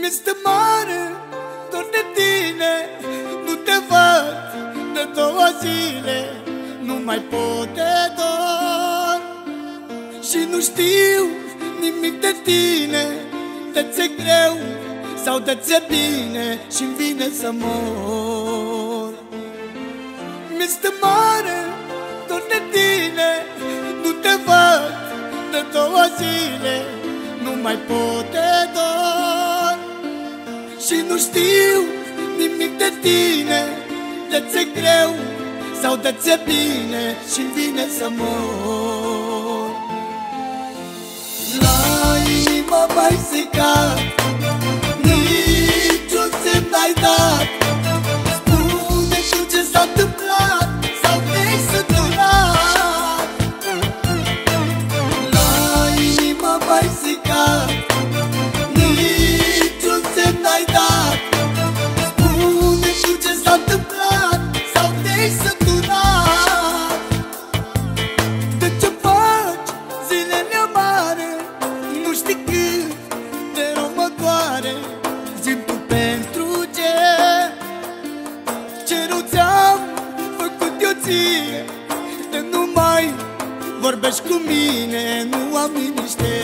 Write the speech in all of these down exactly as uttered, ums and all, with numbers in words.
Mi-este mare dor de tine, nu te văd de două zile, nu mai pot de dor. Și nu știu nimic de tine, de ți-e greu sau de ți-e bine și-mi vine să mor. Mi-este mare dor de tine, nu te văd de două zile, nu mai pot de dor. Și nu știu nimic de tine, de ți-e greu sau de ți-e bine și-mi vine să mor. La inimă mai secat, niciun semn n-ai dat. Spune tu ce s-a întâmplat sau te-ai săturat. La inimă mai secat, niciun semn n-ai dat. Spune tu ce s-a întâmplat sau te-ai săturat. De ce faci zilele amare, nu știi cât de rău mă doare. Zi-mi tu pentru ce, ce rău ți-am făcut eu ție, de nu mai vorbești cu mine, nu am liniște.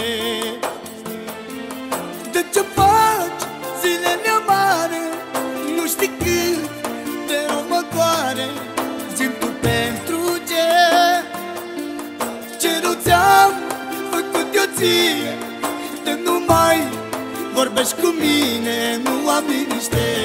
De ce faci zilele amare, nu știi cât de rău mă doare. Zi-mi tu pentru ce, ce rău ți-am făcut eu ție, de nu mai vorbești cu mine, nu am liniște.